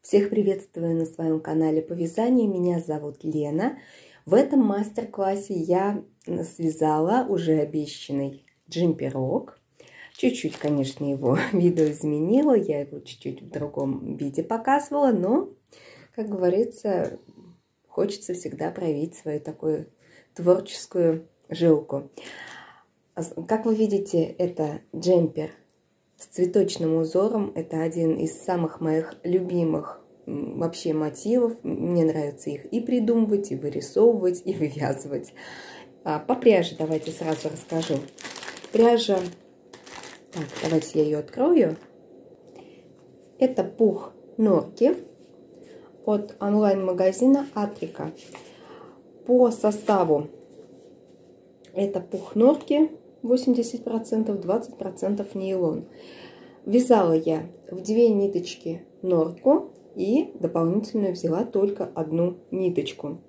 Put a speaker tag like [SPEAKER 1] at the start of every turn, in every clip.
[SPEAKER 1] Всех приветствую на своем канале по вязанию. Меня зовут Лена. В этом мастер-классе я связала уже обещанный джемперок. Чуть-чуть, конечно, его видоизменила. Я его чуть-чуть в другом виде показывала. Но, как говорится, хочется всегда проявить свою такую творческую жилку. Как вы видите, это джемпер с цветочным узором. Это один из самых моих любимых вообще мотивов. Мне нравится их и придумывать, и вырисовывать, и вывязывать. По пряже давайте сразу расскажу. Пряжа, так, давайте я ее открою. Это пух норки от онлайн-магазина Атрика. По составу это пух норки 80%, 20% нейлон. Вязала я в 2 ниточки норку и дополнительно взяла только одну ниточку.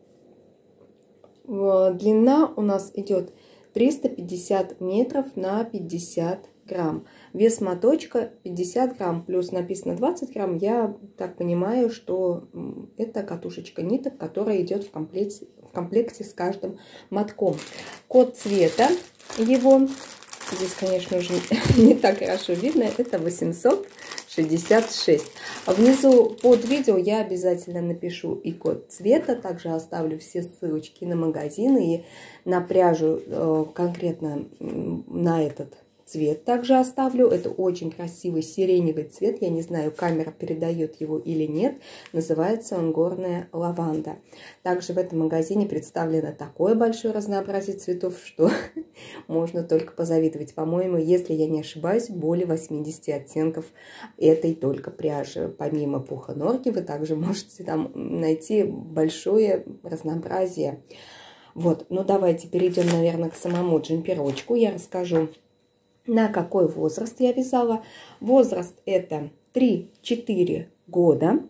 [SPEAKER 1] Длина у нас идет 350 метров на 50 грамм. Вес моточка 50 грамм, плюс написано 20 грамм. Я так понимаю, что это катушечка ниток, которая идет в комплекте с каждым мотком. Код цвета его, здесь, конечно, уже не так хорошо видно, это 866. Внизу под видео я обязательно напишу и код цвета, также оставлю все ссылочки на магазины и на пряжу конкретно на этот цвет также оставлю. Это очень красивый сиреневый цвет. Я не знаю, камера передает его или нет. Называется он горная лаванда. Также в этом магазине представлено такое большое разнообразие цветов, что можно только позавидовать. По-моему, если я не ошибаюсь, более 80 оттенков этой только пряжи. Помимо пуха норки, вы также можете там найти большое разнообразие. Вот, ну давайте перейдем, наверное, к самому джемперочку. Я расскажу, на какой возраст я вязала. Возраст это 3-4 года.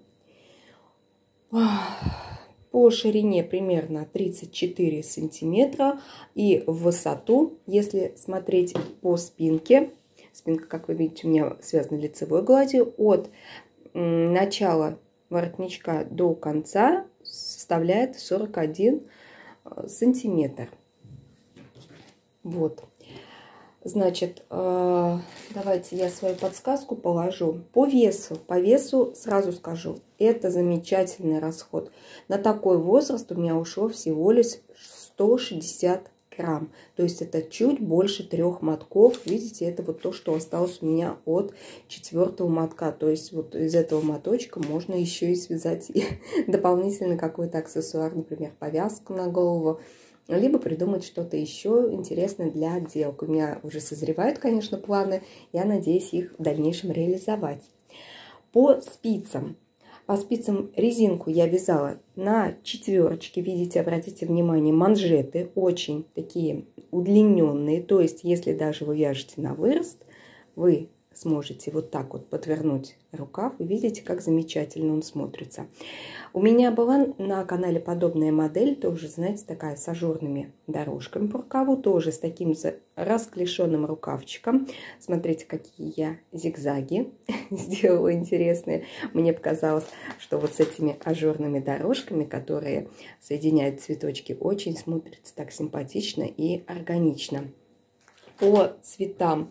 [SPEAKER 1] По ширине примерно 34 сантиметра. И в высоту, если смотреть по спинке, спинка, как вы видите, у меня связана лицевой гладью, от начала воротничка до конца составляет 41 сантиметр. Вот. Значит, давайте я свою подсказку положу. По весу сразу скажу, это замечательный расход. На такой возраст у меня ушло всего лишь 160 грамм. То есть это чуть больше 3 мотков. Видите, это вот то, что осталось у меня от 4-го мотка. То есть вот из этого моточка можно еще и связать дополнительно какой-то аксессуар, например, повязку на голову. Либо придумать что-то еще интересное для отделки. У меня уже созревают, конечно, планы. Я надеюсь их в дальнейшем реализовать. По спицам. По спицам резинку я вязала на 4. Видите, обратите внимание, манжеты очень такие удлиненные. То есть, если даже вы вяжете на вырост, вы сможете вот так вот подвернуть рукав. Вы видите, как замечательно он смотрится. У меня была на канале подобная модель, тоже, знаете, такая с ажурными дорожками по рукаву, тоже с таким расклешенным рукавчиком. Смотрите, какие я зигзаги сделала интересные. Мне показалось, что вот с этими ажурными дорожками, которые соединяют цветочки, очень смотрится так симпатично и органично. По цветам,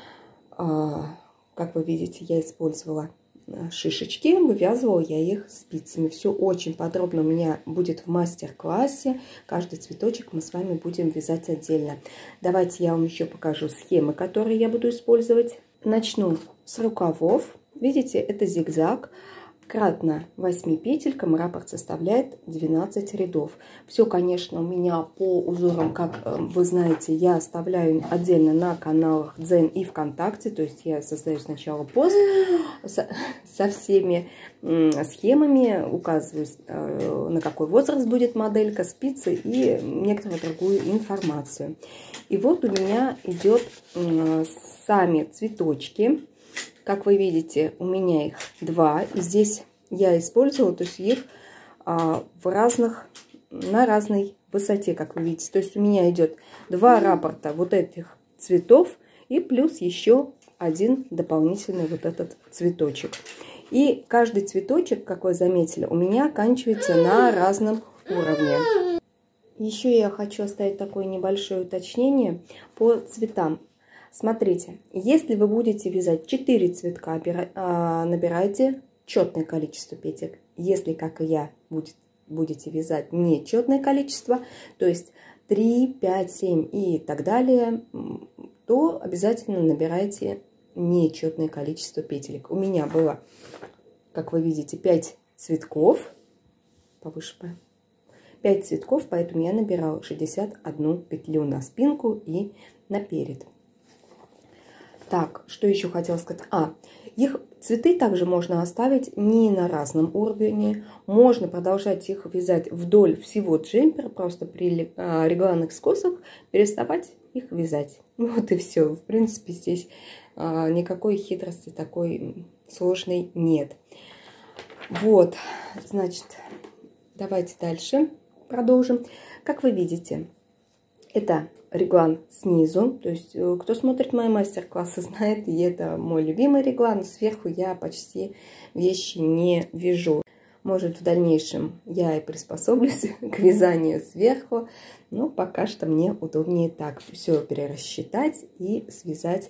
[SPEAKER 1] как вы видите, я использовала шишечки, вывязывала я их спицами. Все очень подробно у меня будет в мастер-классе. Каждый цветочек мы с вами будем вязать отдельно. Давайте я вам еще покажу схемы, которые я буду использовать. Начну с рукавов. Видите, это зигзаг. Кратно 8 петелькам, раппорт составляет 12 рядов. Все, конечно, у меня по узорам, как вы знаете, я оставляю отдельно на каналах Дзен и ВКонтакте. То есть я создаю сначала пост со всеми схемами, указываю, на какой возраст будет моделька, спицы и некоторую другую информацию. И вот у меня идет сами цветочки. Как вы видите, у меня их 2. И здесь я использовала, то есть их на разной высоте, как вы видите. То есть у меня идет 2 раппорта вот этих цветов и плюс еще один дополнительный вот этот цветочек. И каждый цветочек, как вы заметили, у меня оканчивается на разном уровне. Еще я хочу оставить такое небольшое уточнение по цветам. Смотрите, если вы будете вязать 4 цветка, набирайте четное количество петель. Если, как и я, будете вязать нечетное количество, то есть 3, 5, 7 и так далее, то обязательно набирайте нечетное количество петелек. У меня было, как вы видите, 5 цветков, повыше, 5 цветков, поэтому я набирала 61 петлю на спинку и наперед. Так, что еще хотела сказать? Их цветы также можно оставить не на разном уровне. Можно продолжать их вязать вдоль всего джемпера, просто при регланных скосах переставать их вязать. Вот и все. В принципе, здесь никакой хитрости такой сложной нет. Вот, значит, давайте дальше продолжим. Как вы видите, это реглан снизу, то есть кто смотрит мои мастер-классы, знает, и это мой любимый реглан. Сверху я почти вещи не вяжу. Может, в дальнейшем я и приспособлюсь к вязанию сверху, но пока что мне удобнее так все перерасчитать и связать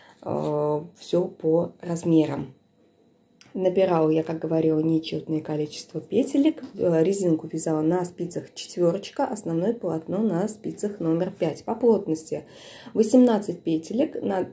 [SPEAKER 1] все по размерам. Набирала я, как говорила, нечетное количество петелек. Резинку вязала на спицах 4, основное полотно на спицах номер 5. По плотности 18 петелек на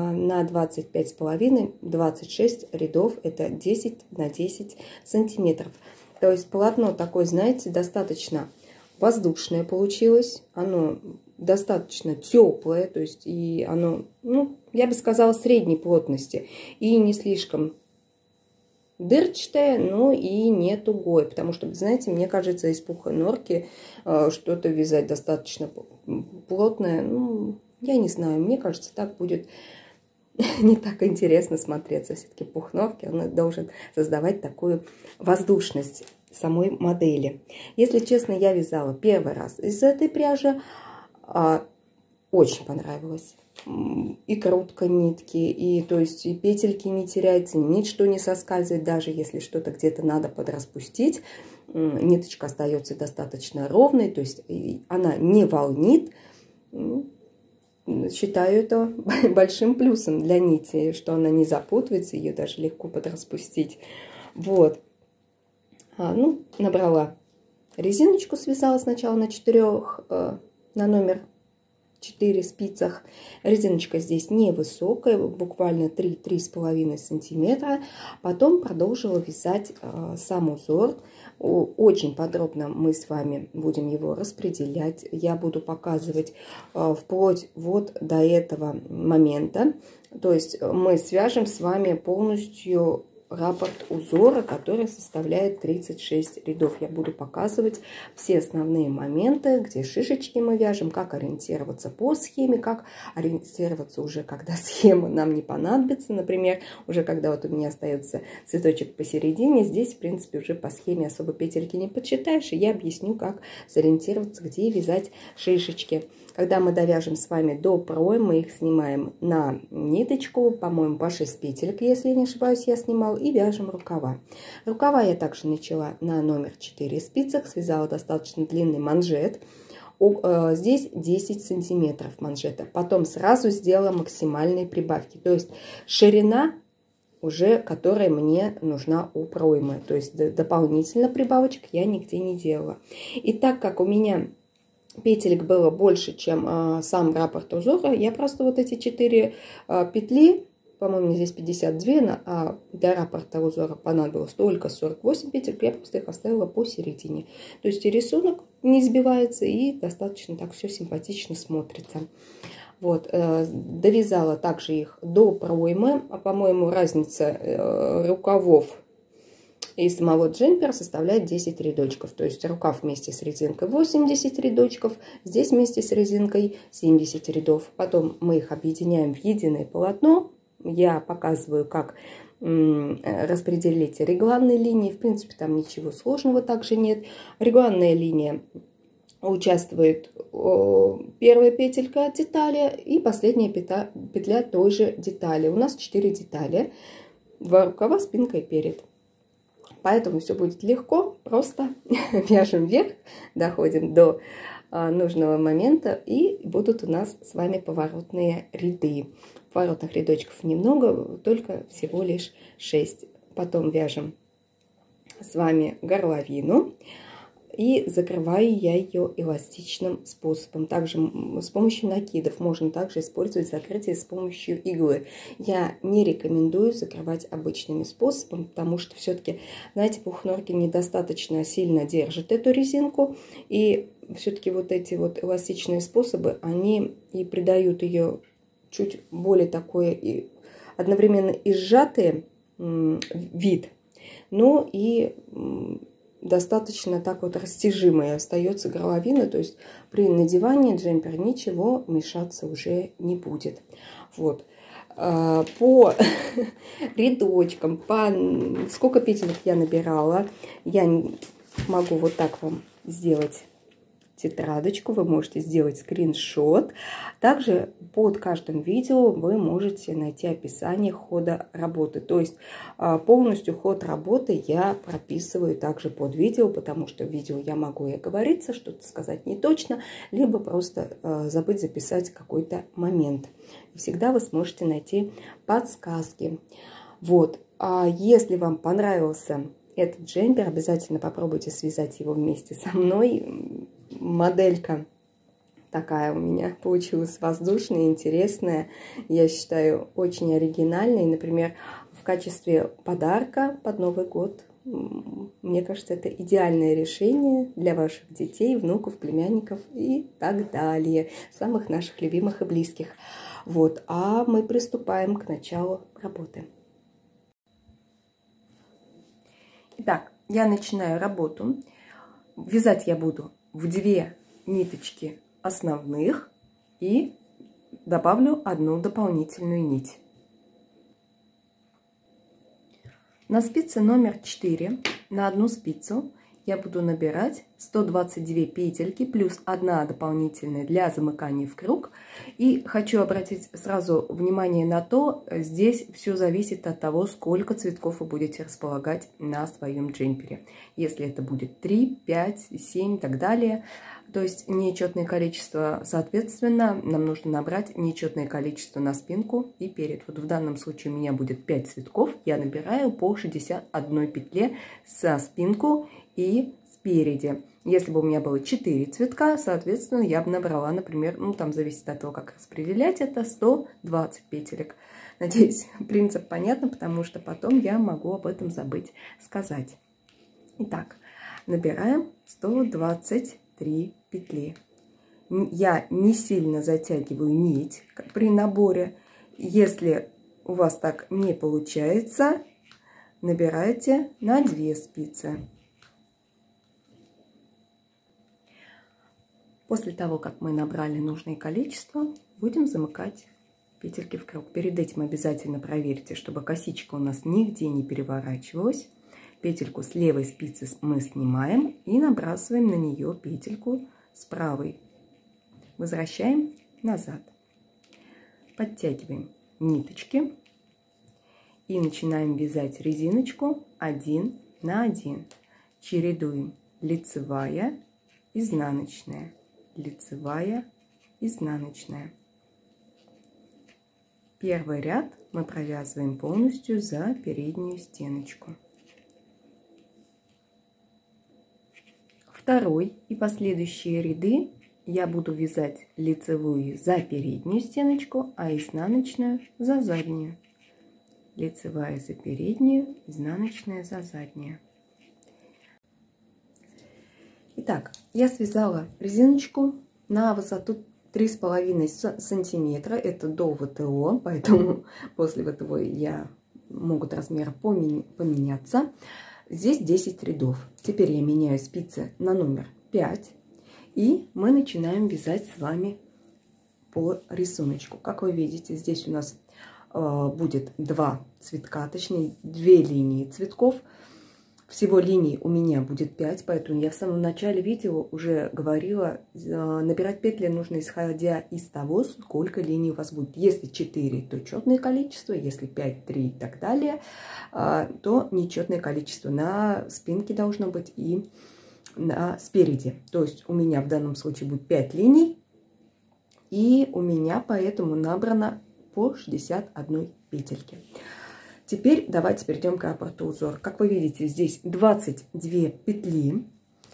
[SPEAKER 1] 25,5, 26 рядов. Это 10 на 10 сантиметров. То есть полотно такое, знаете, достаточно воздушное получилось. Оно достаточно теплое, то есть и оно, я бы сказала, средней плотности. И не слишком дырчатое, но и не тугое, потому что, знаете, мне кажется, из пуховой норки что-то вязать достаточно плотное, я не знаю, мне кажется, так будет не так интересно смотреться. Все-таки пух норки, он должен создавать такую воздушность самой модели. Если честно, я вязала первый раз из этой пряжи, очень понравилось. И крутка нитки, и то есть и петельки не теряются, ничто не соскальзывает, даже если что-то где-то надо подраспустить, ниточка остается достаточно ровной, то есть она не волнит. Считаю это большим плюсом для нити, что она не запутывается, ее даже легко подраспустить. Вот. Набрала резиночку, связала сначала на 4, на номер 4 спицах. Резиночка здесь невысокая, буквально 3-3,5 сантиметра. Потом продолжила вязать сам узор. Очень подробно мы с вами будем его распределять. Я буду показывать вплоть вот до этого момента. То есть мы свяжем с вами полностью раппорт узора, который составляет 36 рядов. Я буду показывать все основные моменты, где шишечки мы вяжем, как ориентироваться по схеме, как ориентироваться уже, когда схема нам не понадобится. Например, уже когда вот у меня остается цветочек посередине, здесь, в принципе, уже по схеме особо петельки не подсчитаешь, и я объясню, как сориентироваться, где вязать шишечки. Когда мы довяжем с вами до пройм, мы их снимаем на ниточку, по-моему, по 6 петелек, если не ошибаюсь, я снимала, и вяжем рукава. Рукава я также начала на номер 4 спицах, связала достаточно длинный манжет. Здесь 10 сантиметров манжета. Потом сразу сделала максимальные прибавки, то есть ширина уже, которая мне нужна у проймы. То есть дополнительно прибавочек я нигде не делала. И так как у меня петелек было больше, чем сам раппорт узора, я просто вот эти 4 петли, по-моему, здесь 52, а для раппорта узора понадобилось только 48 петель, я просто их оставила посередине. То есть и рисунок не сбивается, и достаточно так все симпатично смотрится. Вот, довязала также их до проймы, по-моему, разница рукавов и самого джемпера составляет 10 рядочков. То есть рукав вместе с резинкой 80 рядочков, здесь вместе с резинкой 70 рядов. Потом мы их объединяем в единое полотно. Я показываю, как распределить регланные линии. В принципе, там ничего сложного также нет. Регланная линия участвует первая петелька детали и последняя петля той же детали. У нас 4 детали. 2 рукава, спинка и перед. Поэтому все будет легко, просто вяжем вверх, доходим до нужного момента, и будут у нас с вами поворотные ряды. Поворотных рядочков немного, только всего лишь 6. Потом вяжем с вами горловину. И закрываю я ее эластичным способом. Также с помощью накидов можно также использовать закрытие с помощью иглы. Я не рекомендую закрывать обычными способами, потому что все-таки, знаете, пух-норки недостаточно сильно держит эту резинку. И все-таки вот эти вот эластичные способы, они и придают ее чуть более такой и одновременно и сжатый вид, но и достаточно так вот растяжимой остается горловина, то есть при надевании джемпер ничего мешаться уже не будет. Вот. По рядочкам, по сколько петелек я набирала, я могу вот так вам сделать тетрадочку, вы можете сделать скриншот. Также под каждым видео вы можете найти описание хода работы. То есть полностью ход работы я прописываю также под видео, потому что в видео я могу и оговориться, что-то сказать не точно, либо просто забыть записать какой-то момент. Всегда вы сможете найти подсказки. Вот. А если вам понравился этот джемпер, обязательно попробуйте связать его вместе со мной. Моделька такая у меня получилась воздушная, интересная. Я считаю, очень оригинальной. Например, в качестве подарка под Новый год, мне кажется, это идеальное решение для ваших детей, внуков, племянников и так далее. Самых наших любимых и близких. Вот. А мы приступаем к началу работы. Итак, я начинаю работу. Вязать я буду в 2 ниточки основных и добавлю 1 дополнительную нить. На спице номер 4 на 1 спицу я буду набирать 122 петельки плюс 1 дополнительная для замыкания в круг. И хочу обратить сразу внимание на то, здесь все зависит от того, сколько цветков вы будете располагать на своем джемпере. Если это будет 3, 5, 7 и так далее, то есть нечетное количество, соответственно, нам нужно набрать нечетное количество на спинку и перед. Вот в данном случае у меня будет 5 цветков, я набираю по 61 петле со спинку и спереди. Если бы у меня было 4 цветка, соответственно, я бы набрала, например, ну там зависит от того, как распределять это, 120 петелек. Надеюсь, принцип понятно, потому что потом я могу об этом забыть сказать. Итак, набираем 123 петли. Я не сильно затягиваю нить при наборе. Если у вас так не получается, набирайте на 2 спицы. После того, как мы набрали нужное количество, будем замыкать петельки в круг. Перед этим обязательно проверьте, чтобы косичка у нас нигде не переворачивалась. Петельку с левой спицы мы снимаем и набрасываем на нее петельку с правой. Возвращаем назад. Подтягиваем ниточки и начинаем вязать резиночку 1 на 1. Чередуем лицевая, изнаночная, лицевая, изнаночная. Первый ряд мы провязываем полностью за переднюю стеночку. Второй и последующие ряды я буду вязать лицевую за переднюю стеночку, а изнаночную за заднюю. Лицевая за переднюю, изнаночная за заднюю. Итак, я связала резиночку на высоту 3,5 сантиметра. Это до ВТО, поэтому после ВТО могут размеры поменяться. Здесь 10 рядов. Теперь я меняю спицы на номер 5. И мы начинаем вязать с вами по рисунку. Как вы видите, здесь у нас будет 2 цветка, точнее 2 линии цветков. всего линий у меня будет 5, поэтому я в самом начале видео уже говорила, набирать петли нужно исходя из того, сколько линий у вас будет. Если 4, то четное количество, если 5, 3 и так далее, то нечетное количество. На спинке должно быть и спереди. То есть у меня в данном случае будет 5 линий, и у меня поэтому набрано по 61 петельки. Теперь давайте перейдем к раппорту узора. Как вы видите, здесь 22 петли.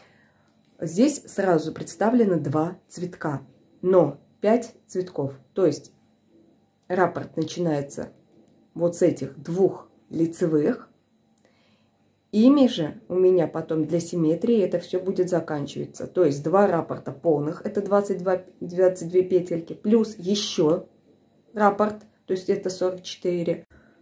[SPEAKER 1] Здесь сразу представлено 2 цветка, но 5 цветков. То есть раппорт начинается вот с этих 2 лицевых. Ими же у меня потом для симметрии это все будет заканчиваться. То есть 2 раппорта полных, это 22 петельки, плюс еще раппорт, то есть это 44.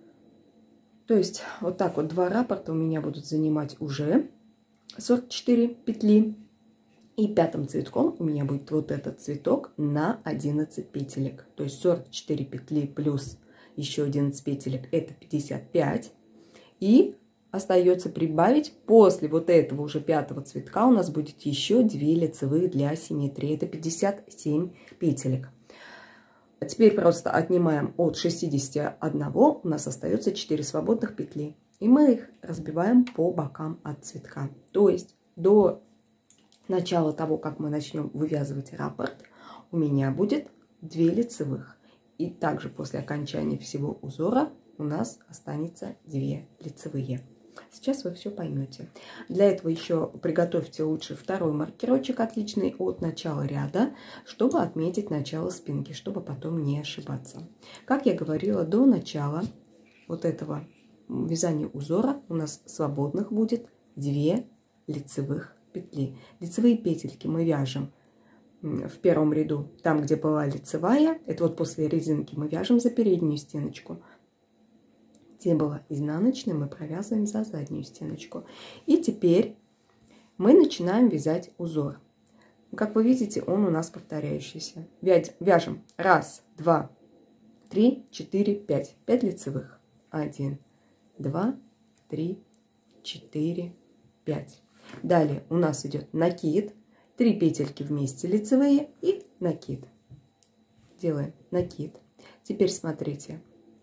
[SPEAKER 1] То есть вот так вот 2 раппорта у меня будут занимать уже 44 петли. И 5 цветком у меня будет вот этот цветок на 11 петелек. То есть 44 петли плюс еще 11 петелек, это 55. И остается прибавить после вот этого уже 5 цветка у нас будет еще 2 лицевых для симметрии. Это 57 петелек. Теперь просто отнимаем от 61, у нас остается 4 свободных петли. И мы их разбиваем по бокам от цветка. То есть до начала того, как мы начнем вывязывать раппорт, у меня будет 2 лицевых. И также после окончания всего узора у нас останется 2 лицевые. Сейчас вы все поймете. Для этого еще приготовьте лучше второй маркерочек, отличный от начала ряда, чтобы отметить начало спинки, чтобы потом не ошибаться. Как я говорила, до начала вот этого вязания узора у нас свободных будет 2 лицевых петли. Лицевые петельки мы вяжем в первом ряду, там, где была лицевая, это вот после резинки мы вяжем за переднюю стеночку. Где была изнаночная, мы провязываем за заднюю стеночку. И теперь мы начинаем вязать узор. Как вы видите, он у нас повторяющийся. Вяжем 1, 2, 3, 4, 5. 5 лицевых. 1, 2, 3, 4, 5. Далее у нас идет накид. 3 петельки вместе лицевые и накид. Делаем накид. Теперь смотрите.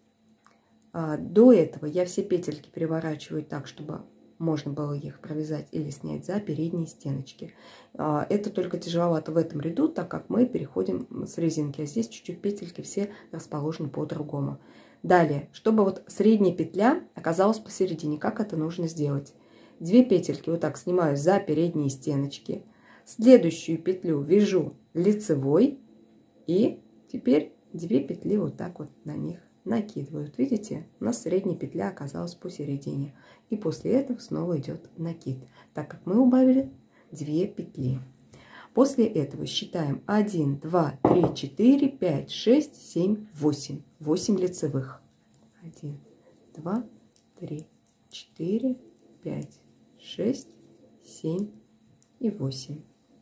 [SPEAKER 1] До этого я все петельки переворачиваю так, чтобы можно было их провязать или снять за передние стеночки. Это только тяжеловато в этом ряду, так как мы переходим с резинки. А здесь чуть-чуть петельки все расположены по-другому. Далее, чтобы вот средняя петля оказалась посередине, как это нужно сделать? 2 петельки вот так снимаю за передние стеночки. Следующую петлю вяжу лицевой. И теперь 2 петли вот так вот на них накидывают. Видите, у нас средняя петля оказалась посередине. И после этого снова идет накид, так как мы убавили 2 петли. После этого считаем 1, 2, 3, 4, 5, 6, 7, 8. 8 лицевых. 1, 2, 3, 4, 5, 6, 7 и 8.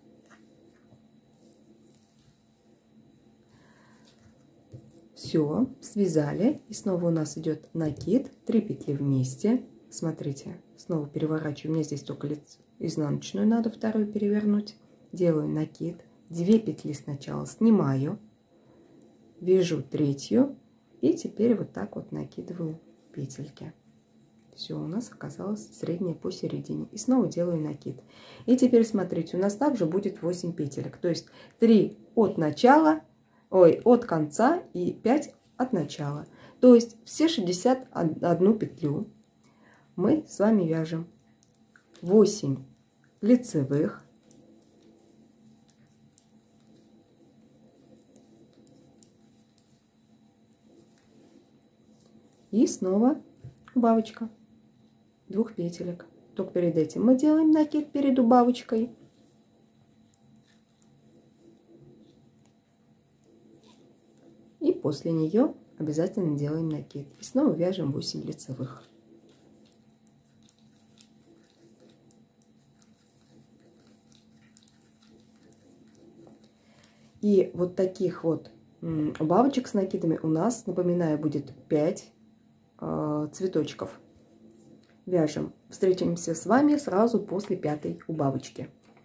[SPEAKER 1] Все, связали. И снова у нас идет накид. 3 петли вместе. Смотрите, снова переворачиваю. Мне здесь только изнаночную надо вторую перевернуть. Делаю накид. 2 петли сначала снимаю. Вяжу 3. И теперь вот так вот накидываю петельки. Все, у нас оказалось средняя посередине. И снова делаю накид. И теперь смотрите, у нас также будет 8 петелек. То есть 3 от начала, от конца и 5 от начала. То есть все 61 петлю мы с вами вяжем 8 лицевых, и снова убавочка 2 петелек. Только перед этим мы делаем накид перед убавочкой. И после нее обязательно делаем накид. И снова вяжем 8 лицевых. И вот таких вот убавочек с накидами у нас, напоминаю, будет 5 цветочков. вяжем. Встретимся с вами сразу после 5-й убавочки.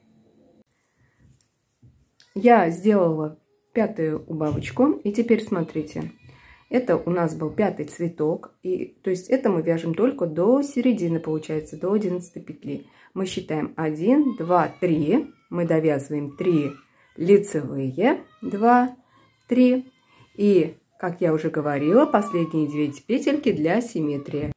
[SPEAKER 1] Я сделала 5-ю убавочку, и теперь смотрите. Это у нас был 5-й цветок, и то есть это мы вяжем только до середины, получается, до 11 петли. Мы считаем 1, 2, 3, мы довязываем 3 лицевые, 2, 3, и, как я уже говорила, последние 2 петельки для симметрии.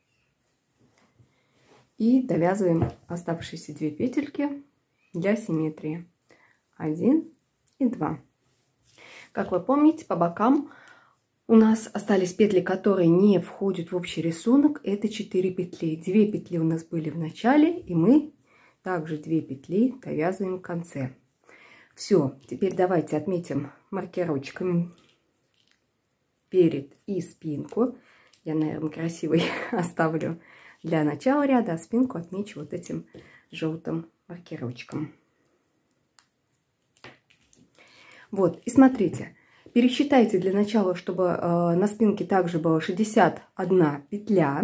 [SPEAKER 1] И довязываем оставшиеся 2 петельки для симметрии. 1 и 2. Как вы помните, по бокам у нас остались петли, которые не входят в общий рисунок. Это 4 петли. 2 петли у нас были в начале, и мы также 2 петли довязываем в конце. Все, теперь давайте отметим маркировочками перед и спинку. Я, наверное, красивый оставлю для начала ряда, а спинку отмечу вот этим желтым маркировочком. Вот, и смотрите. Пересчитайте для начала, чтобы на спинке также было 61 петля.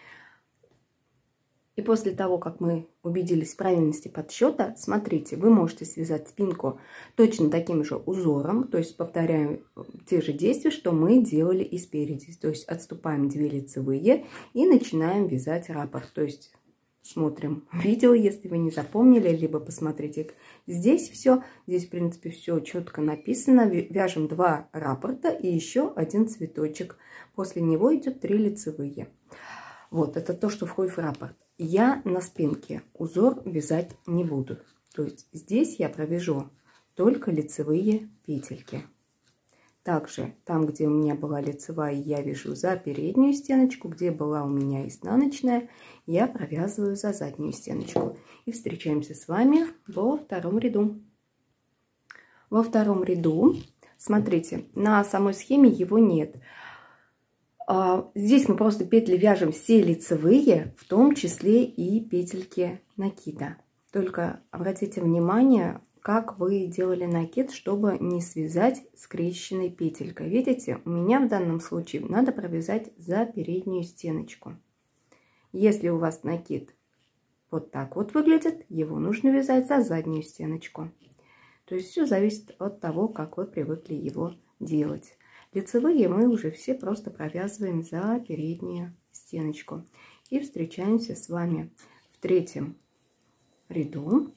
[SPEAKER 1] И после того, как мы убедились в правильности подсчета, смотрите, вы можете связать спинку точно таким же узором. То есть повторяем те же действия, что мы делали и спереди. То есть отступаем 2 лицевые и начинаем вязать раппорт. То есть смотрим видео, если вы не запомнили, либо посмотрите здесь все. Здесь, в принципе, все четко написано. Вяжем 2 раппорта и еще 1 цветочек. После него идет 3 лицевые. Вот, это то, что входит в раппорт. Я на спинке узор вязать не буду. То есть здесь я провяжу только лицевые петельки. Также там, где у меня была лицевая, я вяжу за переднюю стеночку, где была у меня изнаночная, я провязываю за заднюю стеночку. И встречаемся с вами во втором ряду. Во втором ряду, смотрите, на самой схеме его нет. Здесь мы просто петли вяжем все лицевые, в том числе и петельки накида. Только обратите внимание, как вы делали накид, чтобы не связать скрещенной петелькой. Видите, у меня в данном случае надо провязать за переднюю стеночку. Если у вас накид вот так вот выглядит, его нужно вязать за заднюю стеночку. То есть все зависит от того, как вы привыкли его делать. Лицевые мы уже все просто провязываем за переднюю стеночку. И встречаемся с вами в третьем ряду.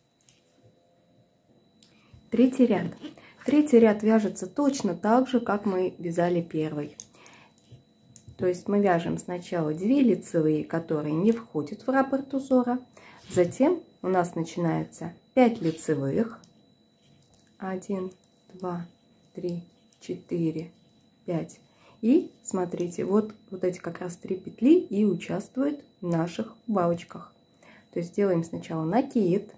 [SPEAKER 1] Третий ряд. Третий ряд вяжется точно так же, как мы вязали первый. То есть мы вяжем сначала 2 лицевые, которые не входят в раппорт узора. Затем у нас начинается 5 лицевых. 1, 2, 3, 4, 5. И смотрите, вот эти как раз 3 петли и участвуют в наших убавочках. То есть делаем сначала накид.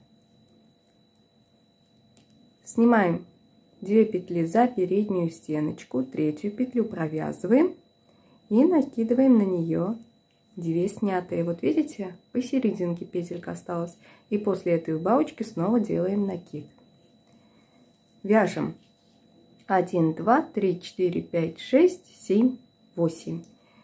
[SPEAKER 1] Снимаем 2 петли за переднюю стеночку, 3-ю петлю провязываем и накидываем на нее 2 снятые. Вот видите, посерединке петелька осталась. И после этой убавочки снова делаем накид. Вяжем 1, 2, 3, 4, 5, 6, 7, 8.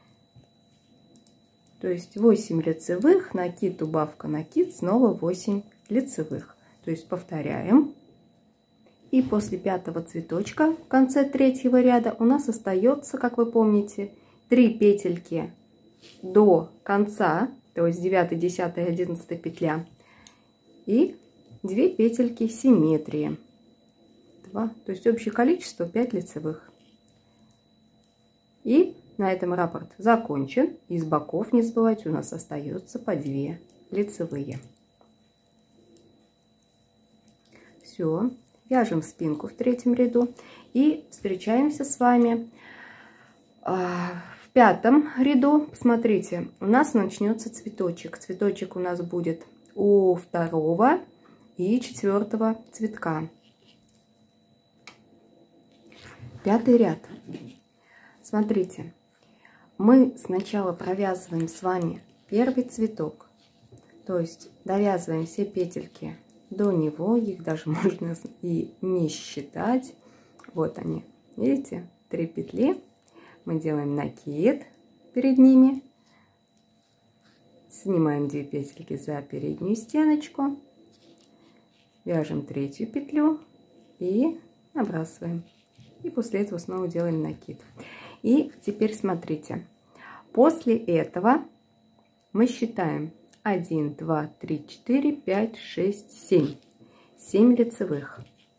[SPEAKER 1] То есть 8 лицевых, накид, убавка, накид, снова 8 лицевых. То есть повторяем. И после 5-го цветочка в конце 3-го ряда у нас остается, как вы помните, 3 петельки до конца, то есть 9, 10, 11 петля, и 2 петельки симметрии. 2, то есть общее количество 5 лицевых. И на этом раппорт закончен. Из боков, не забывайте, у нас остается по 2 лицевые. Все. Вяжем спинку в 3-м ряду и встречаемся с вами в 5-м ряду. Смотрите, у нас начнется цветочек. Цветочек у нас будет у 2-го и 4-го цветка. 5-й ряд. Смотрите, мы сначала провязываем с вами первый цветок, то есть довязываем все петельки до него, их даже можно и не считать. Вот они, видите, 3 петли. Мы делаем накид перед ними, Снимаем 2 петельки за переднюю стеночку, вяжем 3-ю петлю и набрасываем. И после этого снова делаем накид. И теперь смотрите, после этого мы считаем 1, 2, 3, 4, 5, 6, 7. 7 лицевых.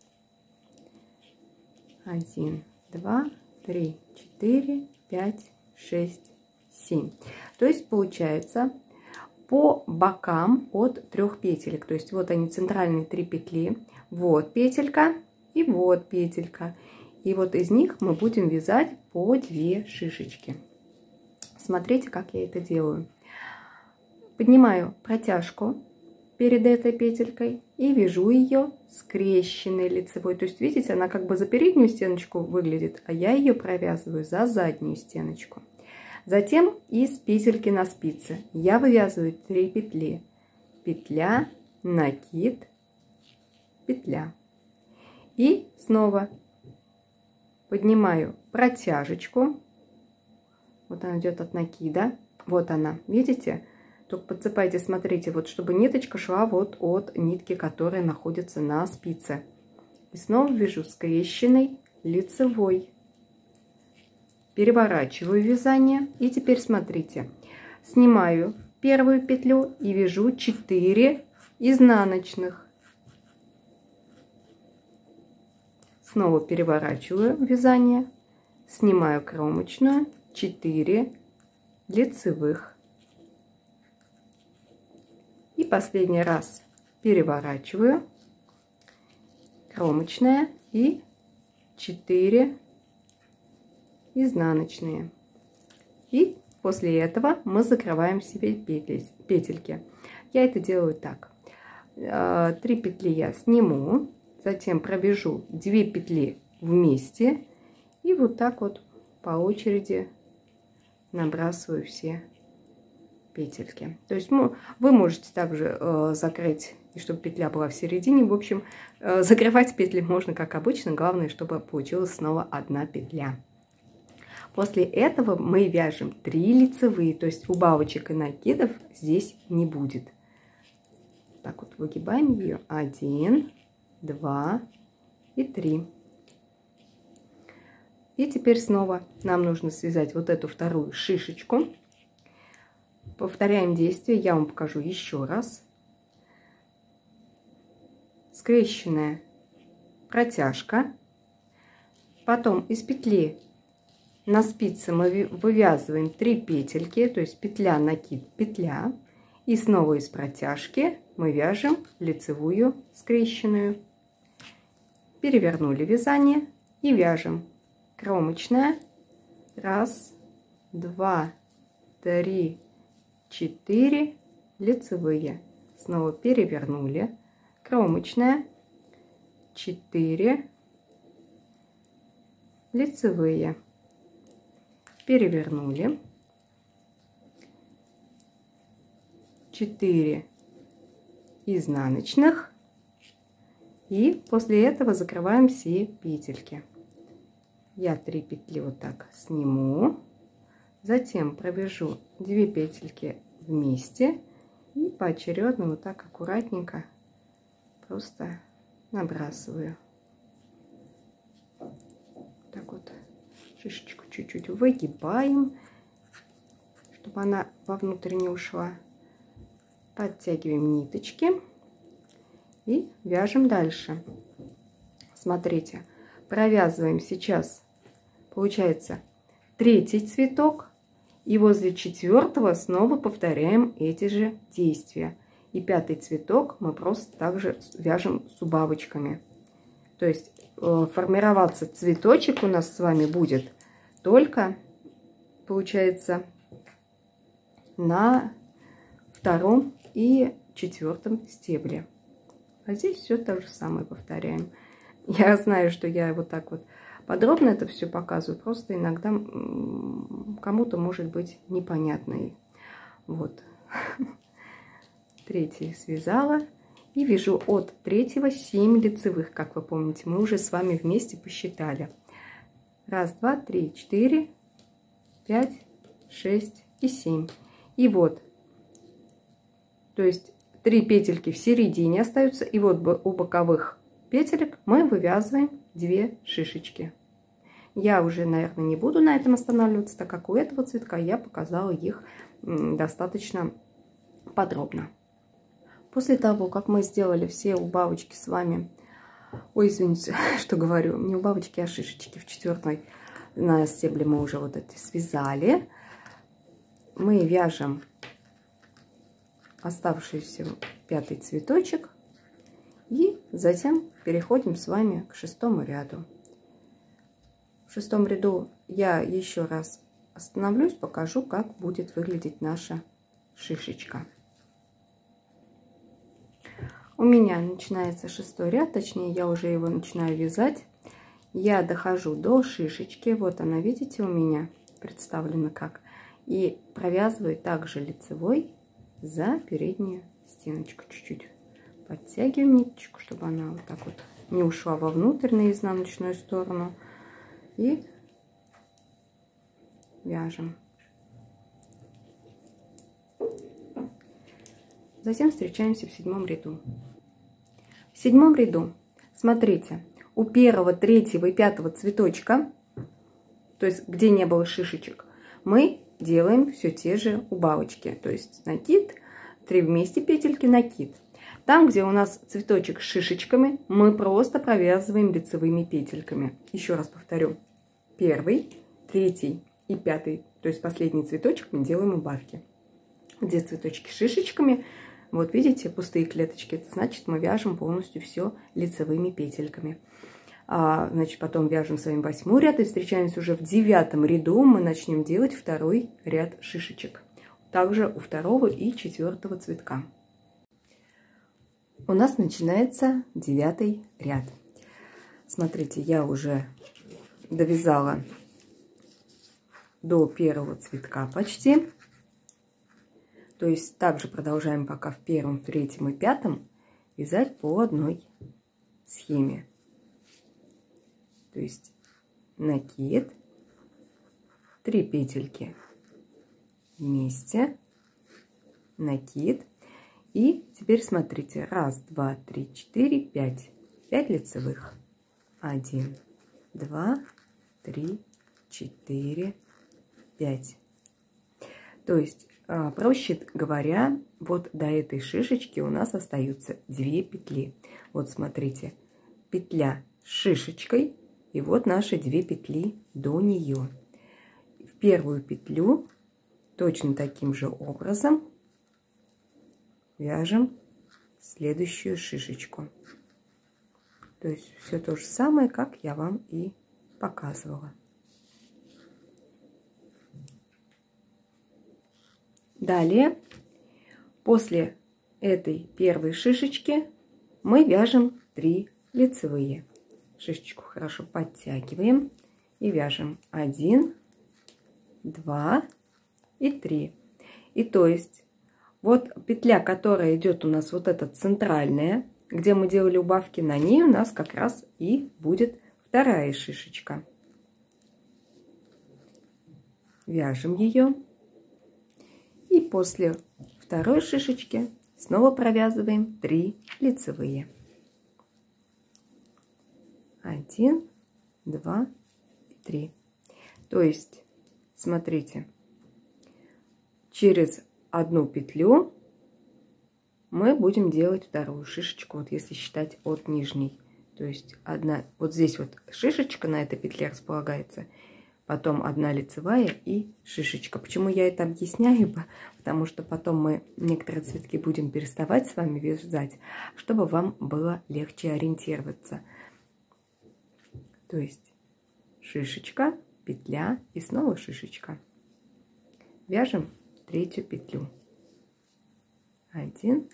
[SPEAKER 1] 1, 2, 3, 4, 5, 6, 7. То есть получается по бокам от 3 петелек. То есть вот они, центральные 3 петли. Вот петелька и вот петелька. И вот из них мы будем вязать по 2 шишечки. Смотрите, как я это делаю. Поднимаю протяжку перед этой петелькой и вяжу ее скрещенной лицевой. То есть, видите, она как бы за переднюю стеночку выглядит, а я ее провязываю за заднюю стеночку. Затем из петельки на спице я вывязываю 3 петли. Петля, накид, петля. И снова поднимаю протяжечку. Вот она идет от накида. Вот она, видите? Только подцепайте, смотрите, вот чтобы ниточка шла вот от нитки, которая находится на спице. И снова вяжу скрещенной лицевой. Переворачиваю вязание. И теперь смотрите. Снимаю первую петлю и вяжу 4 изнаночных. Снова переворачиваю вязание. Снимаю кромочную, 4 лицевых. И последний раз переворачиваю, кромочная и 4 изнаночные. И после этого мы закрываем себе петельки. Я это делаю так. 3 петли я сниму, затем провяжу 2 петли вместе и вот так вот по очереди набрасываю все петельки. То есть вы можете также закрыть, и чтобы петля была в середине. В общем, закрывать петли можно как обычно. Главное, чтобы получилась снова 1 петля. После этого мы вяжем 3 лицевые, то есть убавочек и накидов здесь не будет. Так вот выгибаем ее. 1, 2 и 3. И теперь снова нам нужно связать вот эту вторую шишечку. Повторяем действие, я вам покажу еще раз. Скрещенная протяжка. Потом из петли на спице мы вывязываем 3 петельки, то есть петля, накид, петля. И снова из протяжки мы вяжем лицевую скрещенную. Перевернули вязание и вяжем. Кромочная. 1, 2, 3, 4 лицевые. Снова перевернули. Кромочная. 4 лицевые. Перевернули. 4 изнаночных. И после этого закрываем все петельки. Я 3 петли вот так сниму. Затем провяжу 2 петельки вместе. И поочередно вот так аккуратненько просто набрасываю. Так вот шишечку чуть-чуть выгибаем, чтобы она вовнутрь не ушла. Подтягиваем ниточки и вяжем дальше. Смотрите, провязываем сейчас, получается, 3-й цветок, и возле 4-го снова повторяем эти же действия. И 5-й цветок мы просто также вяжем с убавочками. То есть формироваться цветочек у нас с вами будет только, получается, на 2-м и 4-м стебле. А здесь все то же самое повторяем. Я знаю, что я вот так вот подробно это все показываю, просто иногда кому-то может быть непонятно. Вот. 3-й связала и вяжу от 3-го 7 лицевых, как вы помните, мы уже с вами вместе посчитали. 1, 2, 3, 4, 5, 6 и 7. И вот То есть 3 петельки в середине остаются. И вот у боковых петелек мы вывязываем 2 шишечки. Я уже, наверное, не буду на этом останавливаться, так как у этого цветка я показала их достаточно подробно. После того, как мы сделали все убавочки с вами, ой, извините, что говорю, не убавочки, а шишечки в 4 на стебле мы уже вот эти связали. Мы вяжем оставшийся 5-й цветочек и затем переходим с вами к 6-му ряду. В 6-м ряду я еще раз остановлюсь, покажу, как будет выглядеть наша шишечка. У меня начинается 6-й ряд, точнее я уже его начинаю вязать. Я дохожу до шишечки, вот она, видите, у меня представлена как. И провязываю также лицевой за переднюю стеночку. Чуть-чуть подтягиваем ниточку, чтобы она вот так вот не ушла вовнутрь на изнаночную сторону. И вяжем. Затем встречаемся в 7-м ряду. В 7-м ряду, смотрите, у 1-го, 3-го и 5-го цветочка, то есть где не было шишечек, мы делаем все те же убавочки. То есть накид, 3 вместе петельки, накид. Там, где у нас цветочек с шишечками, мы просто провязываем лицевыми петельками. Еще раз повторю. 1-й, 3-й и 5-й, то есть последний цветочек, мы делаем убавки. Где цветочки с шишечками, вот видите, пустые клеточки, это значит, мы вяжем полностью все лицевыми петельками. Значит, потом вяжем с вами 8-й ряд и встречаемся уже в 9-м ряду. Мы начнем делать 2-й ряд шишечек. Также у 2-го и 4-го цветка. У нас начинается 9-й ряд. Смотрите, я уже довязала до 1-го цветка почти. То есть также продолжаем пока в 1-м, 3-м и 5-м вязать по одной схеме. То есть накид, 3 петельки вместе, накид. И теперь смотрите, 1, 2, 3, 4, 5. 5 лицевых. 1, 2, 3, 4, 5. То есть, проще говоря, вот до этой шишечки у нас остаются 2 петли. Вот смотрите, петля с шишечкой, и вот наши 2 петли до нее. В 1-ю петлю точно таким же образом вяжем следующую шишечку. То есть все то же самое, как я вам и показывала. Далее, после этой 1-й шишечки мы вяжем 3 лицевые. Шишечку хорошо подтягиваем и вяжем 1, 2 и 3. И то есть вот петля, которая идет у нас вот эта центральная, где мы делали убавки, на ней у нас как раз и будет 2-я шишечка. Вяжем ее. И после 2-й шишечки снова провязываем 3 лицевые. 1, 2, 3. То есть, смотрите, через одну петлю мы будем делать 2-ю шишечку, вот если считать от нижней. То есть одна, вот здесь вот шишечка на этой петле располагается, потом 1 лицевая и шишечка. Почему я это объясняю? Потому что потом мы некоторые цветки будем переставать с вами вязать, чтобы вам было легче ориентироваться. То есть шишечка, петля и снова шишечка. Вяжем 3-ю петлю. 1.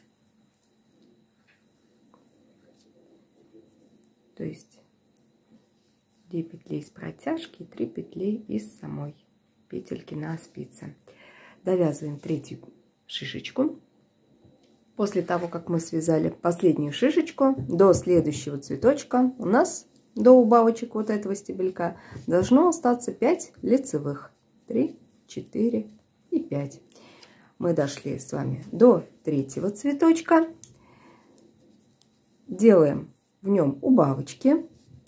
[SPEAKER 1] То есть 2 петли из протяжки и 3 петли из самой петельки на спице. Довязываем 3-ю шишечку. После того, как мы связали последнюю шишечку, до следующего цветочка у нас до убавочек вот этого стебелька должно остаться 5 лицевых. 3, 4 и 5. мы дошли с вами до третьего цветочка. Делаем в нем убавочки.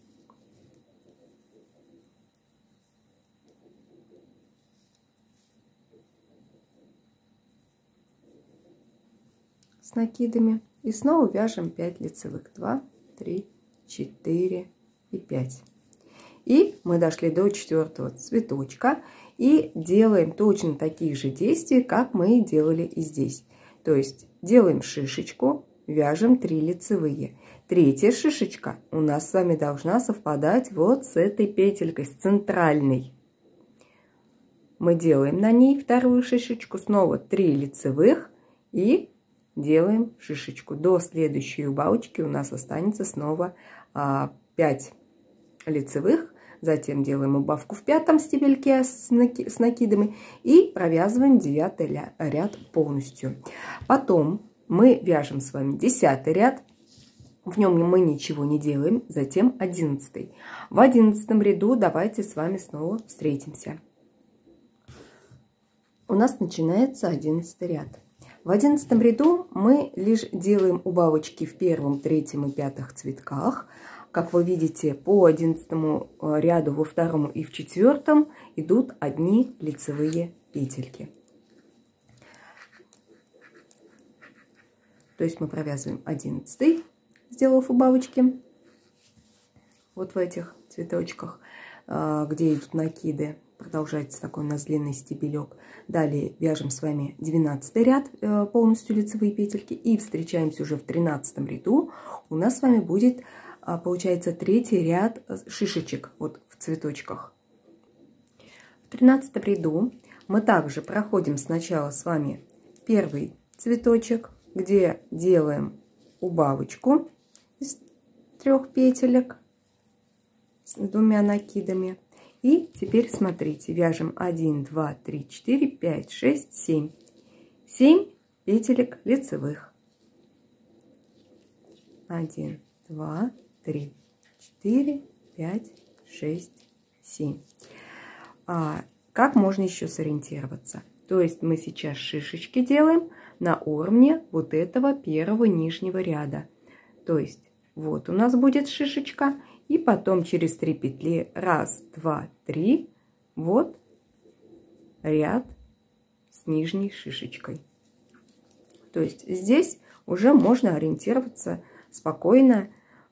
[SPEAKER 1] С накидами. И снова вяжем 5 лицевых. 2, 3, 4 и 5. И мы дошли до четвертого цветочка. И делаем точно такие же действия, как мы делали и здесь. То есть делаем шишечку, вяжем 3 лицевые. Третья шишечка у нас с вами должна совпадать вот с этой петелькой, с центральной. Мы делаем на ней вторую шишечку, снова 3 лицевых и делаем шишечку. До следующей убавочки у нас останется снова 5 лицевых. Затем делаем убавку в пятом стебельке с накидами и провязываем 9 ряд полностью. Потом мы вяжем с вами 10 ряд. В нем мы ничего не делаем. Затем 11. В 11 ряду давайте с вами снова встретимся. У нас начинается 11 ряд. В 11 ряду мы лишь делаем убавочки в первом, третьем и пятых цветках. Как вы видите, по 11 ряду во втором и в четвертом идут одни лицевые петельки. То есть мы провязываем 11, сделав убавочки вот в этих цветочках, где идут накиды. Продолжается такой у нас длинный стебелек. Далее вяжем с вами 12 ряд, полностью лицевые петельки. И встречаемся уже в 13 ряду. У нас с вами будет, получается, третий ряд шишечек вот в цветочках. В 13 ряду мы также проходим сначала с вами первый цветочек, где делаем убавочку из 3 петелек с 2 накидами. И теперь смотрите, вяжем 1, 2, 3, 4, 5, 6, 7. 7 петелек лицевых. 1, 2, 3, 4, 5, 6, 7. Как можно еще сориентироваться? То есть мы сейчас шишечки делаем на уровне вот этого первого нижнего ряда. То есть вот у нас будет шишечка. И потом через 3 петли 1, 2, 3, вот ряд с нижней шишечкой. То есть здесь уже можно ориентироваться спокойно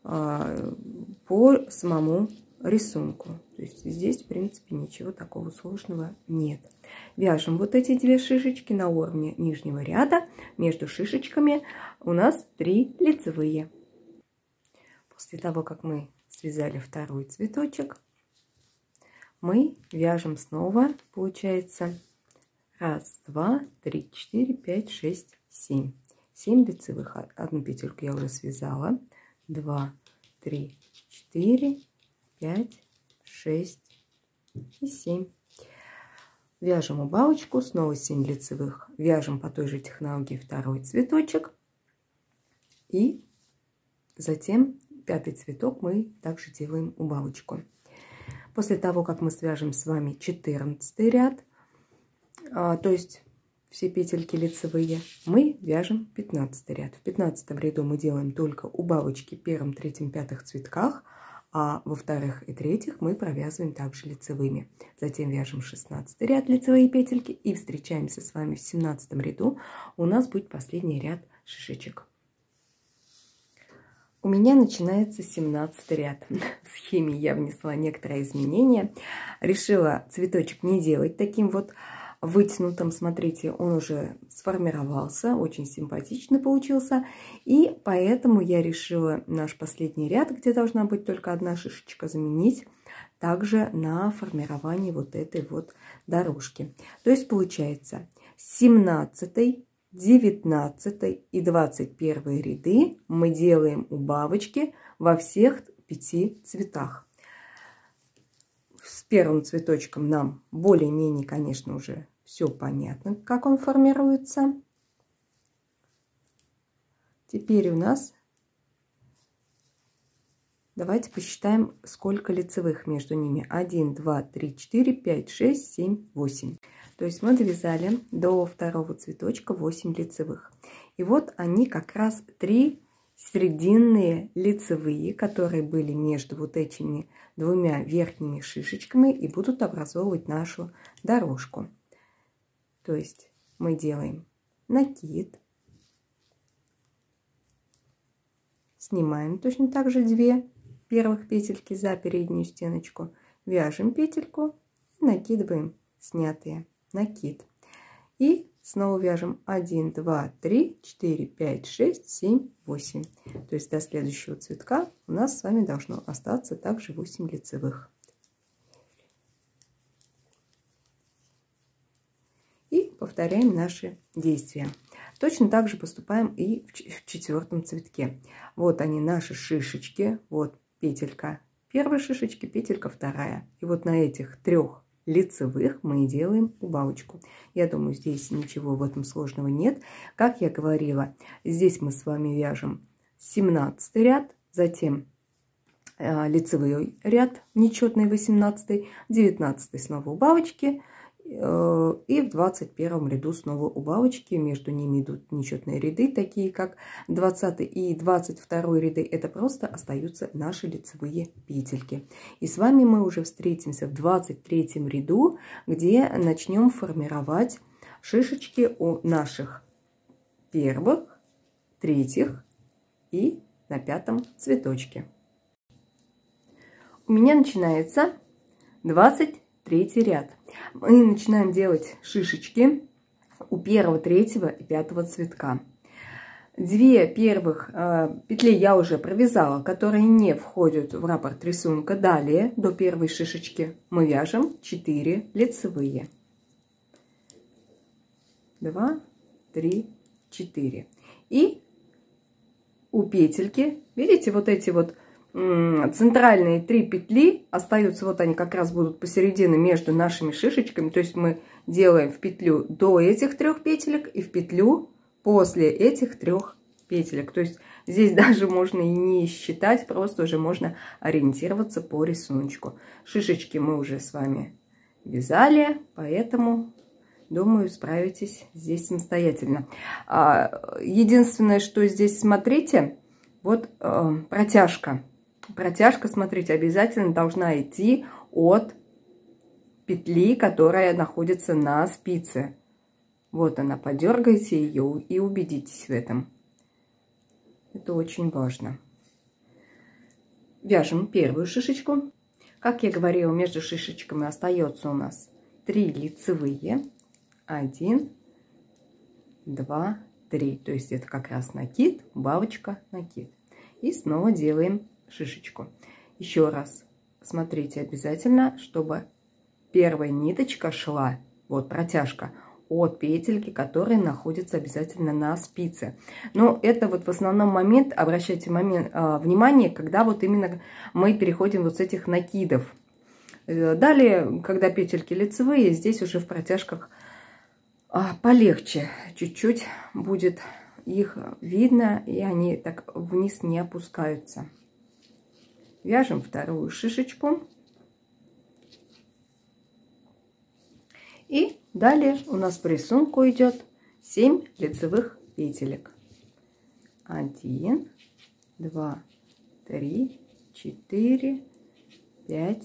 [SPEAKER 1] по самому рисунку. То есть здесь, в принципе, ничего такого сложного нет. Вяжем вот эти 2 шишечки на уровне нижнего ряда. Между шишечками у нас 3 лицевые. После того, как мы связали второй цветочек, мы вяжем снова, получается, 1, 2, 3, 4, 5, 6, 7. 7 лицевых. Одну петельку я уже связала. 2, 3, 4, 5, 6 и 7. Вяжем убавочку, снова 7 лицевых. Вяжем по той же технологии второй цветочек. И затем 5-й цветок мы также делаем убавочку. После того, как мы свяжем с вами 14 ряд, то есть все петельки лицевые, мы вяжем 15 ряд. В 15 ряду мы делаем только убавочки в первом, третьем, пятых цветках, а во вторых и третьих мы провязываем также лицевыми. Затем вяжем 16 ряд лицевые петельки и встречаемся с вами в 17 ряду. У нас будет последний ряд шишечек. У меня начинается 17 ряд. В схеме я внесла некоторые изменения. Решила цветочек не делать таким вот вытянутым. Смотрите, он уже сформировался, очень симпатично получился. И поэтому я решила наш последний ряд, где должна быть только одна шишечка, заменить также на формирование вот этой вот дорожки. То есть получается 17, 19 и 21 ряды мы делаем убавочки во всех 5 цветах. С первым цветочком нам более-менее, конечно, уже все понятно, как он формируется. Теперь у нас давайте посчитаем, сколько лицевых между ними. 1, 2, 3, 4, 5, 6, 7, 8. То есть мы довязали до второго цветочка 8 лицевых. И вот они как раз 3 срединные лицевые, которые были между вот этими двумя верхними шишечками и будут образовывать нашу дорожку. То есть мы делаем накид, снимаем точно так же 2 первых петельки за переднюю стеночку, вяжем петельку и накидываем снятые, накид. И снова вяжем 1, 2, 3, 4, 5, 6, 7, 8. То есть до следующего цветка у нас с вами должно остаться также 8 лицевых. И повторяем наши действия. Точно так же поступаем и в четвертом цветке. Вот они, наши шишечки. Вот петелька первой шишечки, петелька вторая. И вот на этих 3 лицевых мы и делаем убавочку. Я думаю, здесь ничего в этом сложного нет. Как я говорила, здесь мы с вами вяжем 17 ряд, затем лицевой ряд, нечетный 18, 19 снова убавочки, и в 21 ряду снова убавочки, между ними идут нечетные ряды, такие как 20 и 22 ряды, это просто остаются наши лицевые петельки. И с вами мы уже встретимся в 23 ряду, где начнем формировать шишечки у наших первых, третьих и на 5 цветочке. У меня начинается 23 ряд. Мы начинаем делать шишечки у 1, 3 и 5 цветка. 2 первых петли я уже провязала, которые не входят в раппорт рисунка. Далее до первой шишечки мы вяжем 4 лицевые. 2, 3, 4. И у петельки, видите, вот эти вот центральные 3 петли остаются, вот они как раз будут посередине между нашими шишечками. То есть мы делаем в петлю до этих 3 петелек и в петлю после этих 3 петелек. То есть здесь даже можно и не считать, просто уже можно ориентироваться по рисунку. Шишечки мы уже с вами вязали, поэтому думаю, справитесь здесь самостоятельно. Единственное, что здесь, смотрите, вот протяжка. Протяжка, смотрите, обязательно должна идти от петли, которая находится на спице. Вот она, подергайте ее и убедитесь в этом. Это очень важно. Вяжем первую шишечку. Как я говорила, между шишечками остается у нас 3 лицевые. 1, 2, 3. То есть это как раз накид, убавочка, накид. И снова делаем шишечку. Еще раз смотрите обязательно, чтобы первая ниточка шла, вот протяжка, от петельки, которые находятся обязательно на спице. Но это вот в основном момент, обращайте внимание, когда вот именно мы переходим вот с этих накидов. Далее, когда петельки лицевые, здесь уже в протяжках полегче чуть-чуть будет их видно, и они так вниз не опускаются. Вяжем вторую шишечку. И далее у нас по рисунку идет 7 лицевых петелек. 1, 2, 3, 4, 5,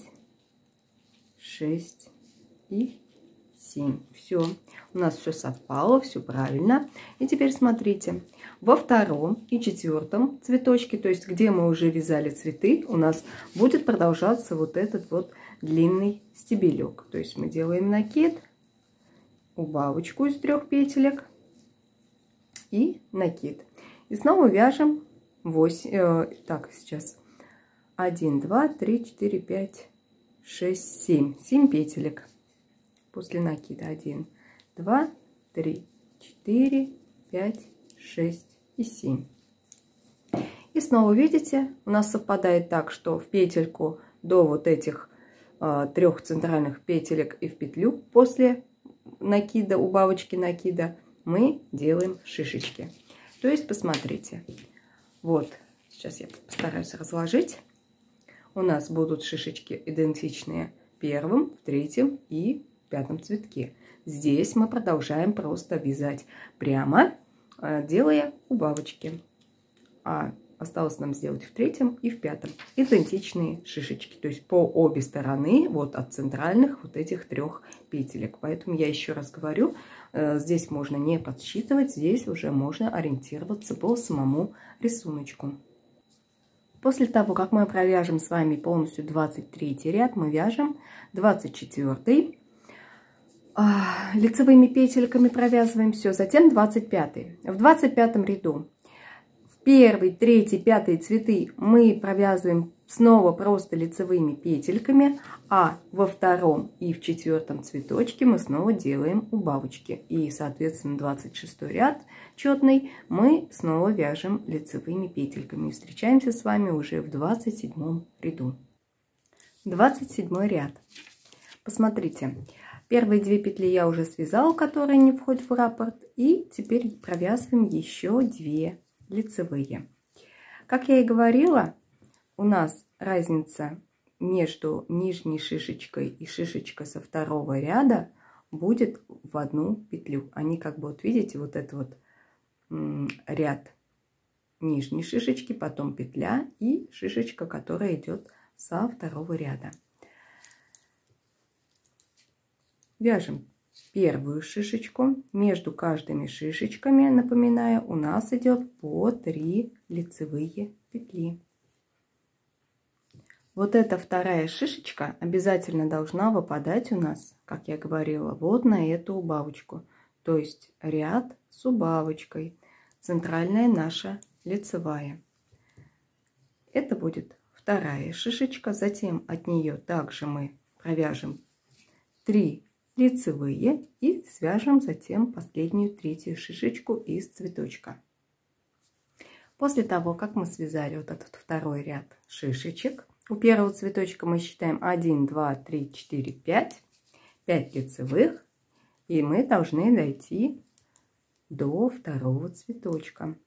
[SPEAKER 1] 6 и 7. Все, у нас все совпало, все правильно. И теперь смотрите, во втором и 4 цветочке, то есть где мы уже вязали цветы, у нас будет продолжаться вот этот вот длинный стебелек. То есть мы делаем накид, убавочку из 3 петелек и накид. И снова вяжем 8, так, сейчас 1, 2, 3, 4, 5, 6, 7. 7 петелек. После накида 1, 2, 3, 4, 5, 6 и 7. И снова видите, у нас совпадает так, что в петельку до вот этих 3 центральных петелек и в петлю после накида, убавочки накида мы делаем шишечки. То есть посмотрите, вот сейчас я постараюсь разложить. у нас будут шишечки идентичные в первом, в третьем и в пятом цветке. Здесь мы продолжаем просто вязать прямо, делая убавочки. А осталось нам сделать в третьем и в пятом идентичные шишечки. То есть по обе стороны вот от центральных вот этих 3 петелек. Поэтому я еще раз говорю, здесь можно не подсчитывать, здесь уже можно ориентироваться по самому рисунку. После того, как мы провяжем с вами полностью 23 ряд, мы вяжем 24 лицевыми петельками провязываем все, затем 25. В 25 ряду в 1, 3, 5 цветы мы провязываем снова просто лицевыми петельками, а во 2 и в 4 цветочке мы снова делаем убавочки. И, соответственно, 26 ряд четный мы снова вяжем лицевыми петельками. И встречаемся с вами уже в 27 ряду. 27 ряд. Посмотрите. Первые 2 петли я уже связала, которые не входят в раппорт. И теперь провязываем еще 2 лицевые. Как я и говорила, у нас разница между нижней шишечкой и шишечкой со 2 ряда будет в 1 петлю. Они как бы, вот видите, вот это вот ряд нижней шишечки, потом петля и шишечка, которая идет со 2 ряда. Вяжем первую шишечку. Между каждыми шишечками, напоминаю, у нас идет по 3 лицевые петли. Вот эта 2 шишечка обязательно должна выпадать у нас, как я говорила, вот на эту убавочку. То есть ряд с убавочкой. Центральная наша лицевая. Это будет 2 шишечка. Затем от нее также мы провяжем 3 лицевые и свяжем затем последнюю 3-ю шишечку из цветочка. После того, как мы связали вот этот 2 ряд шишечек, у первого цветочка мы считаем 1, 2, 3, 4, 5, 5 лицевых, и мы должны дойти до 2 цветочка.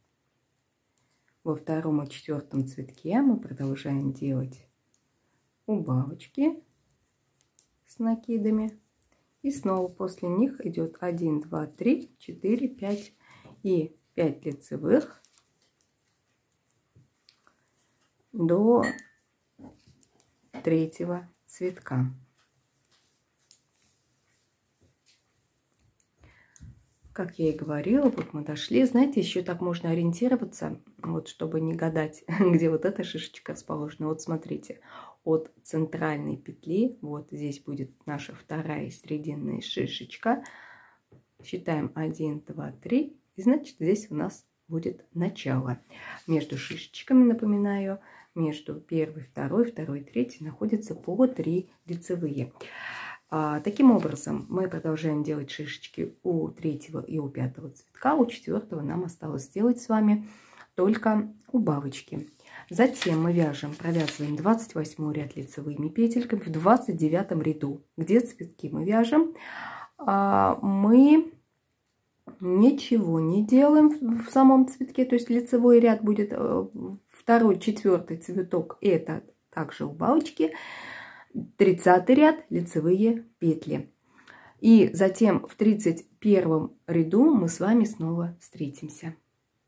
[SPEAKER 1] Во 2 и 4 цветке мы продолжаем делать убавочки с накидами. И снова после них идет 1, 2, 3, 4, 5 и 5 лицевых до 3-го цветка. Как я и говорила, вот мы дошли. Знаете, еще так можно ориентироваться, вот чтобы не гадать, где вот эта шишечка расположена. Вот смотрите, от центральной петли, вот здесь будет наша 2-я срединная шишечка. Считаем 1, 2, 3. И значит, здесь у нас будет начало. Между шишечками, напоминаю, между 1, 2, 2, 3 находится по 3 лицевые. Таким образом, мы продолжаем делать шишечки у 3-го и у 5-го цветка. У 4-го нам осталось сделать с вами только убавочки. Затем мы вяжем, провязываем 28 ряд лицевыми петельками в 29 ряду. Где цветки мы вяжем? Мы ничего не делаем в самом цветке, то есть лицевой ряд будет 2-й, 4-й цветок, это также убавочки. 30 ряд лицевые петли. И затем в 31 ряду мы с вами снова встретимся.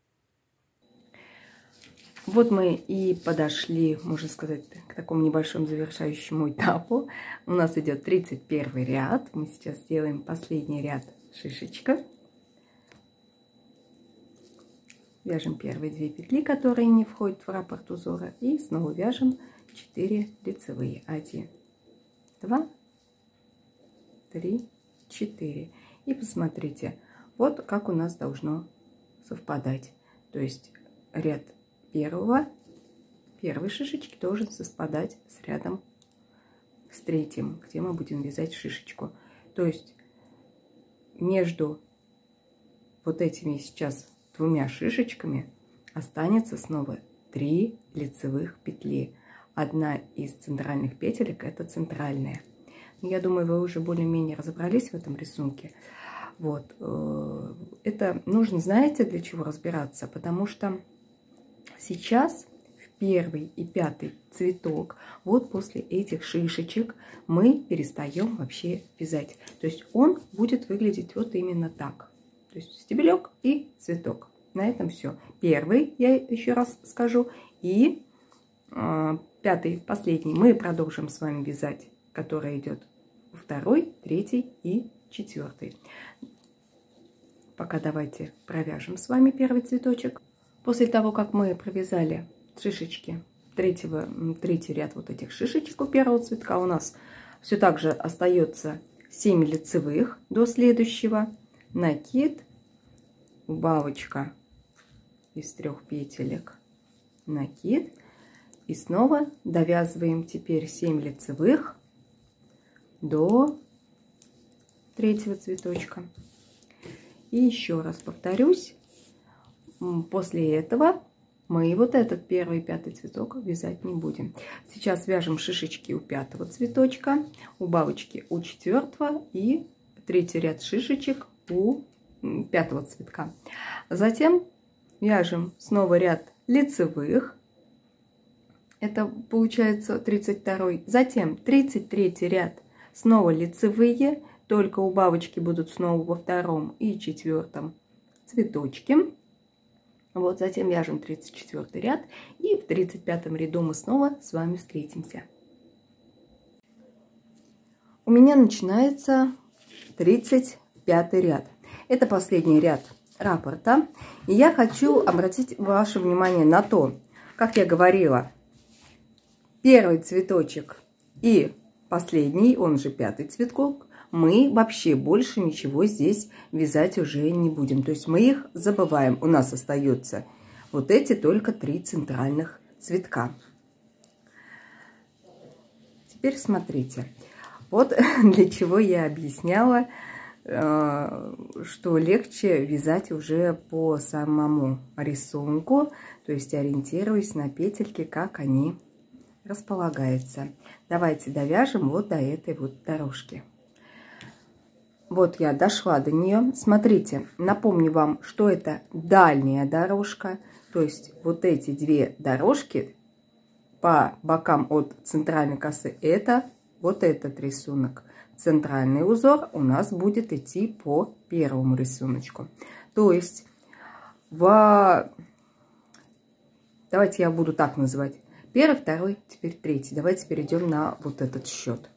[SPEAKER 1] Вот мы и подошли, можно сказать, к такому небольшому завершающему этапу. У нас идет 31 ряд. Мы сейчас сделаем последний ряд шишечка. Вяжем первые 2 петли, которые не входят в раппорт узора. И снова вяжем 4 лицевые. 1, 2, 3, 4. И посмотрите, вот как у нас должно совпадать. То есть ряд первой шишечки должен совпадать с рядом с 3-м, где мы будем вязать шишечку. То есть между вот этими сейчас 2 шишечками останется снова 3 лицевых петли. Одна из центральных петелек — это центральная. Я думаю, вы уже более-менее разобрались в этом рисунке. Вот. Это нужно, знаете, для чего разбираться? Потому что сейчас в первый и пятый цветок, вот после этих шишечек мы перестаем вообще вязать. То есть он будет выглядеть вот именно так. То есть стебелек и цветок. На этом все. Первый, я еще раз скажу, и пятый, последний, мы продолжим с вами вязать, который идет второй, третий и четвертый. Пока давайте провяжем с вами первый цветочек. После того, как мы провязали шишечки, третий ряд вот этих шишечек у первого цветка, у нас все так же остается 7 лицевых до следующего. Накид, убавочка из 3 петелек, накид. И снова довязываем теперь 7 лицевых до третьего цветочка. И еще раз повторюсь, после этого мы вот этот первый и пятый цветок вязать не будем. Сейчас вяжем шишечки у пятого цветочка, убавочки у четвертого и третий ряд шишечек у пятого цветка. Затем вяжем снова ряд лицевых. Это получается 32-й. Затем 33-й ряд снова лицевые, только убавочки будут снова во втором и четвертом цветочке. Вот, затем вяжем 34 ряд, и в 35 ряду мы снова с вами встретимся. У меня начинается 35 ряд. Это последний ряд раппорта. И я хочу обратить ваше внимание на то, как я говорила, первый цветочек и последний, он же пятый цветок, мы вообще больше ничего здесь вязать уже не будем. То есть мы их забываем. У нас остаются вот эти только 3 центральных цветка. Теперь смотрите. Вот для чего я объясняла, что легче вязать уже по самому рисунку. То есть ориентируясь на петельки, как они располагаются. Давайте довяжем вот до этой вот дорожки. Вот я дошла до нее. Смотрите, напомню вам, что это дальняя дорожка. То есть вот эти 2 дорожки по бокам от центральной косы, это вот этот рисунок. Центральный узор у нас будет идти по первому рисунку. То есть давайте я буду так называть. Первый, второй, теперь третий. Давайте перейдем на вот этот счет.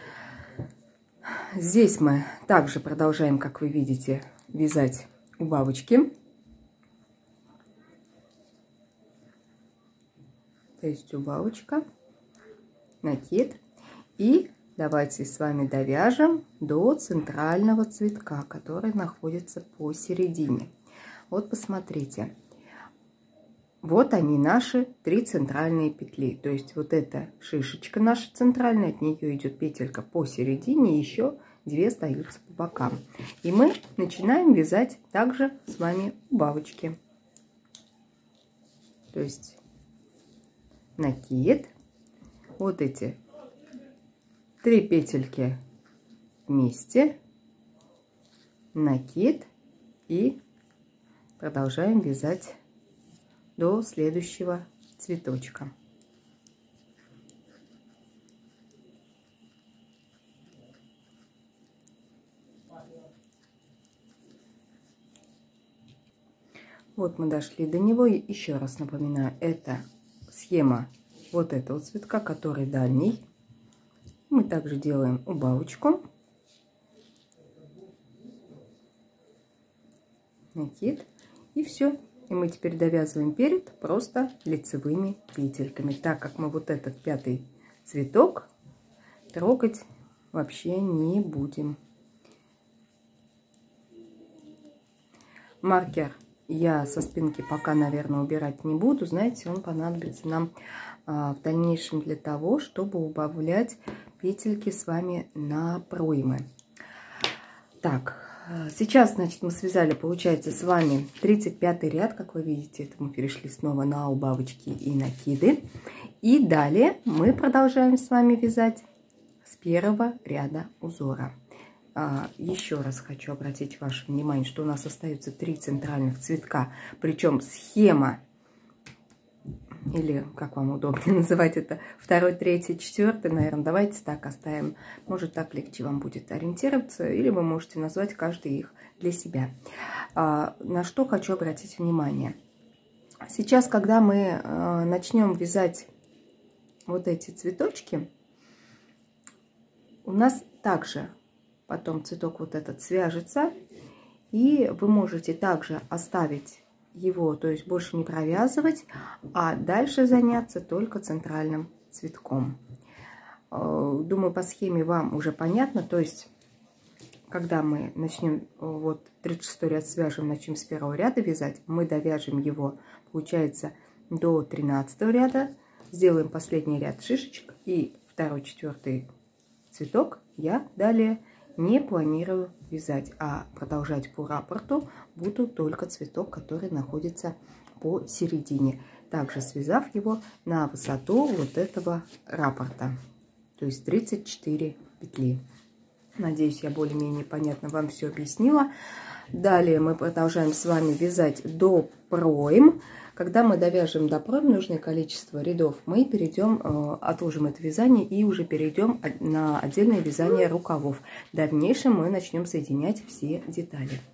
[SPEAKER 1] Здесь мы также продолжаем, как вы видите, вязать убавочки. То есть убавочка, накид. И давайте с вами довяжем до центрального цветка, который находится посередине. Вот посмотрите. Вот они, наши 3 центральные петли. То есть вот эта шишечка наша центральная, от нее идет петелька посередине, еще 2 остаются по бокам. И мы начинаем вязать также с вами убавочки. То есть накид, вот эти 3 петельки вместе, накид, и продолжаем вязать до следующего цветочка. Вот мы дошли до него. И еще раз напоминаю, это схема вот этого цветка, который дальний. Мы также делаем убавочку, накид, и все. И мы теперь довязываем перед просто лицевыми петельками, так как мы вот этот 5-й цветок трогать вообще не будем. Маркер я со спинки пока, наверное, убирать не буду. Знаете, он понадобится нам в дальнейшем для того, чтобы убавлять петельки с вами на проймы. Так. Сейчас, значит, мы связали, получается, с вами 35 ряд, как вы видите, это мы перешли снова на убавочки и накиды. И далее мы продолжаем с вами вязать с первого ряда узора. Еще раз хочу обратить ваше внимание, что у нас остается 3 центральных цветка, причем схема или как вам удобнее называть это, 2, 3, 4, наверное, давайте так оставим. Может, так легче вам будет ориентироваться, или вы можете назвать каждый их для себя. На что хочу обратить внимание. Сейчас, когда мы начнем вязать вот эти цветочки, у нас также потом цветок вот этот свяжется, и вы можете также оставить его, то есть больше не провязывать, а дальше заняться только центральным цветком. Думаю, по схеме вам уже понятно. То есть, когда мы начнем, вот 36 ряд свяжем, начнем с 1 ряда вязать, мы довяжем его, получается, до 13 ряда, сделаем последний ряд шишечек, и 2, 4 цветок я далее не планирую вязать, а продолжать по раппорту буду только цветок, который находится посередине, также связав его на высоту вот этого раппорта, то есть 34 петли. Надеюсь, я более-менее понятно вам все объяснила. Далее мы продолжаем с вами вязать до пройм. Когда мы довяжем до пройм нужное количество рядов, мы перейдем, отложим это вязание и уже перейдем на отдельное вязание рукавов. В дальнейшем мы начнем соединять все детали.